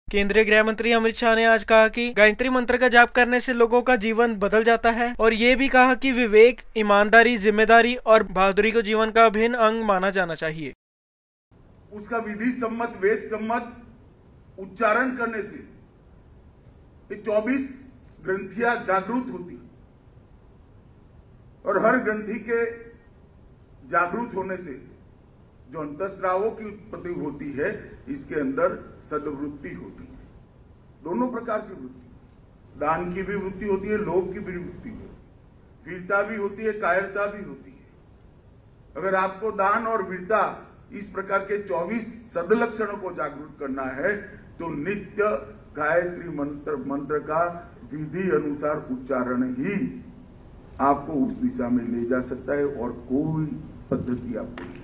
केंद्रीय गृह मंत्री अमित शाह ने आज कहा कि गायत्री मंत्र का जाप करने से लोगों का जीवन बदल जाता है और ये भी कहा कि विवेक, ईमानदारी, जिम्मेदारी और बहादुरी को जीवन का अभिन्न अंग माना जाना चाहिए। उसका विधि सम्मत, वेद सम्मत उच्चारण करने से ये 24 ग्रंथियां जागृत होती और हर ग्रंथि के जागृत होने से जो अंतःस्रावों की उत्पत्ति होती है, इसके अंदर सद्वृत्ति होती है। दोनों प्रकार की वृत्ति, दान की भी वृत्ति होती है, लोभ की भी वृत्ति होती है, वीरता भी होती है, कायरता भी होती है। अगर आपको दान और वीरता इस प्रकार के 24 सदलक्षणों को जागृत करना है तो नित्य गायत्री मंत्र का विधि अनुसार उच्चारण ही आपको उस दिशा में ले जा सकता है और कोई पद्धति आपको नहीं।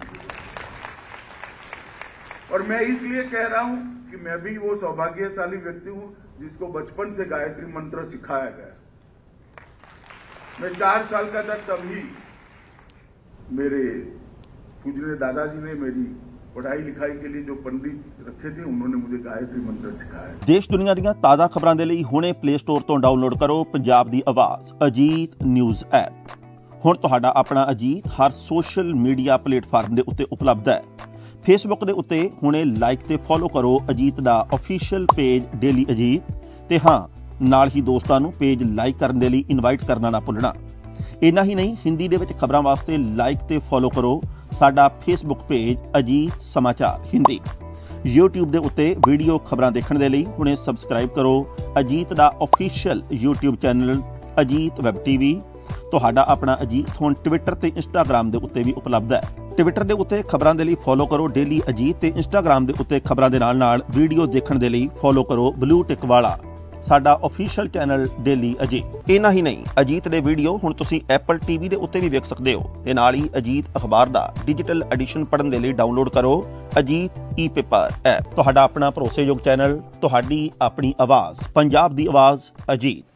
और मैं इसलिए कह रहा हूं कि मैं भी वो सौभाग्यशाली व्यक्ति हूं जिसको बचपन से गायत्री मंत्र सिखाया गया। मैं 4 साल का था तभी मेरे पूजनीय दादाजी ने मेरी पढ़ाई लिखाई के लिए जो पंडित रखे थे, उन्होंने मुझे गायत्री मंत्र सिखाया। देश दुनिया ਦੀਆਂ ਤਾਜ਼ਾ ਖਬਰਾਂ ਦੇ ਲਈ ਹੁਣੇ ਪਲੇ ਸਟੋਰ ਤੋਂ ਡਾਊਨਲੋਡ ਕਰੋ ਪੰਜਾਬ ਦੀ ਆਵਾਜ਼ ਅਜੀਤ ਨਿਊਜ਼ ਐਪ। ਹੁਣ ਤੁਹਾਡਾ ਆਪਣਾ ਅਜੀਤ ਹਰ ਸੋਸ਼ਲ ਮੀਡੀਆ ਪਲੇਟਫਾਰਮ ਦੇ ਉੱਤੇ ਉਪਲਬਧ ਹੈ। ਫੇਸਬੁੱਕ ਦੇ ਉੱਤੇ ਹੁਣੇ ਲਾਈਕ ਤੇ ਫੋਲੋ ਕਰੋ ਅਜੀਤ ਦਾ ਅਫੀਸ਼ੀਅਲ ਪੇਜ ਡੇਲੀ ਅਜੀਤ ਤੇ ਹਾਂ ਨਾਲ ਹੀ ਦੋਸਤਾਂ ਨੂੰ ਪੇਜ ਲਾਈਕ ਕਰਨ ਦੇ ਲਈ ਇਨਵਾਈਟ ਕਰਨਾ ਨਾ ਭੁੱਲਣਾ। ਇੰਨਾ ਹੀ ਨਹੀਂ, ਹਿੰਦੀ ਦੇ ਵਿੱਚ ਖਬਰਾਂ ਵਾਸਤੇ ਲਾਈਕ ਤੇ ਫੋਲੋ ਕਰੋ ਸਾਡਾ ਫੇਸਬੁੱਕ ਪੇਜ ਅਜੀਤ ਸਮਾਚਾਰ ਹਿੰਦੀ। YouTube ਦੇ ਉੱਤੇ ਵੀਡੀਓ ਖਬਰਾਂ ਦੇਖਣ ਦੇ ਲਈ ਹੁਣੇ ਸਬਸਕ੍ਰਾਈਬ ਕਰੋ ਅਜੀਤ ਦਾ official YouTube channel Ajit web TV. ਤੁਹਾਡਾ ਆਪਣਾ ਅਜੀਤ ਹੁਣ ਟਵਿੱਟਰ ਤੇ ਇੰਸਟਾਗ੍ਰਾਮ ਦੇ ਉੱਤੇ ਵੀ ਉਪਲਬਧ ਹੈ। ਟਵਿੱਟਰ ਦੇ ਉੱਤੇ ਖਬਰਾਂ ਦੇ ਲਈ ਫੋਲੋ ਕਰੋ ਡੇਲੀ ਅਜੀਤ ਤੇ ਇੰਸਟਾਗ੍ਰਾਮ ਦੇ ਉੱਤੇ ਖਬਰਾਂ ਦੇ ਨਾਲ ਵੀਡੀਓ ਦੇਖਣ ਦੇ ਲਈ ਫੋਲੋ ਕਰੋ ਬਲੂ ਟਿਕ ਵਾਲਾ ਸਾਡਾ ਅਫੀਸ਼ੀਅਲ ਚੈਨਲ ਡੇਲੀ ਅਜੀਤ। ਇੰਨਾ ਹੀ ਨਹੀਂ, ਅਜੀਤ ਦੇ ਵੀਡੀਓ ਹੁਣ ਤੁਸੀਂ ਐਪਲ ਟੀਵੀ ਦੇ ਉੱਤੇ ਵੀ ਵੇਖ ਸਕਦੇ ਹੋ ਤੇ ਨਾਲ ਹੀ ਅਜੀਤ ਅਖਬਾਰ ਦਾ ਡਿਜੀਟਲ ਐਡੀਸ਼ਨ ਪੜ੍ਹਨ ਦੇ ਲਈ ਡਾਊਨਲੋਡ ਕਰੋ ਅਜੀਤ ਈ ਪੇਪਰ ਐਪ। ਤੁਹਾਡਾ ਆਪਣਾ ਭਰੋਸੇਯੋਗ ਚੈਨਲ, ਤੁਹਾਡੀ ਆਪਣੀ ਆਵਾਜ਼, ਪੰਜਾਬ ਦੀ ਆਵਾਜ਼ ਅਜੀਤ।